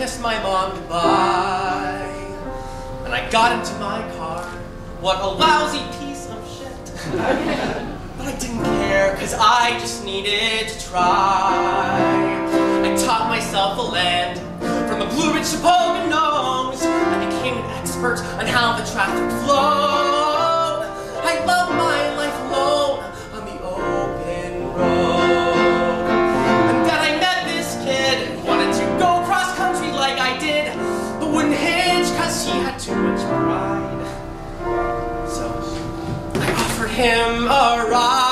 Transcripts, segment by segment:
kissed my mom goodbye, and I got into my car. What a lousy piece of shit. But I didn't care, cause I just needed to try. I taught myself a land from the Blue Ridge to Poconos. I became an expert on how the traffic flowed. I love my life alone on the open road. And then I met this kid who wanted to go cross country like I did, but wouldn't hitch cause he had too much pride. So I offered him a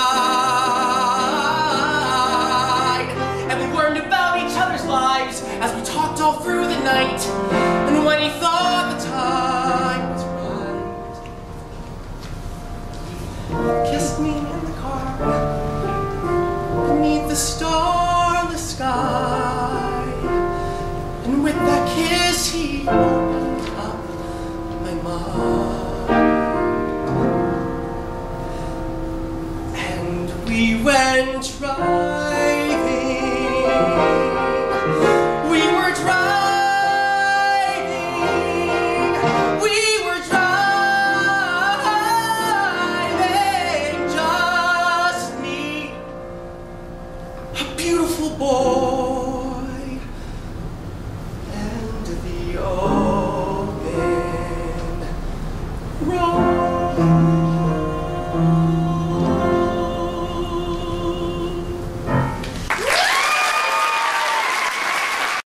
ride, and we learned about each other's lives as we talked all through the night. And when he thought the time was right, he kissed me in the car beneath the starless sky. And with that kiss he